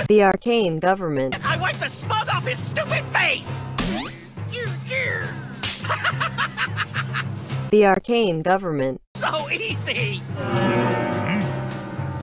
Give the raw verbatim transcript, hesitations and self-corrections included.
The arcane government. I wiped the smug off his stupid face! The arcane government. So easy!